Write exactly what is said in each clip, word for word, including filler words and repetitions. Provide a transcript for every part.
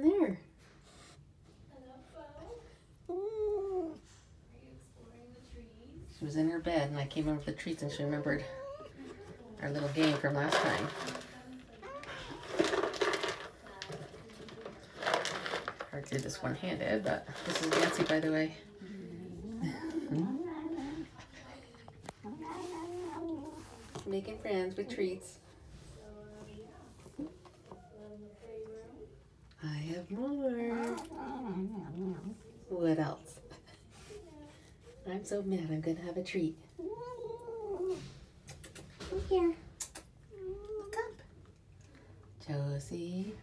there? She was in her bed and I came in with the treats and she remembered our little game from last time. Hard to do this one-handed, but this is Nancy, by the way. Making friends with treats. I have more. What else? I'm so mad I'm gonna have a treat. Come here. Look up. Josie.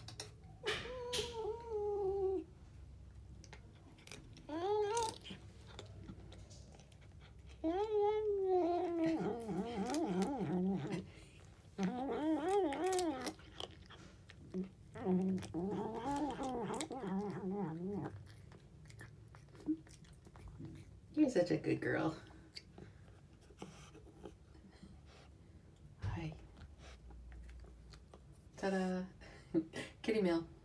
You're such a good girl. Hi. Ta-da. Kitty meal.